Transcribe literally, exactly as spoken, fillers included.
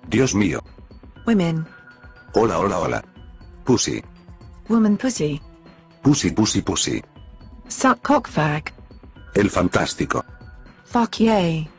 Dios mío. Women. Hola, hola, hola. Pussy. Woman pussy. Pussy, pussy, pussy. Suck cock fag. El fantástico. Fuck yay.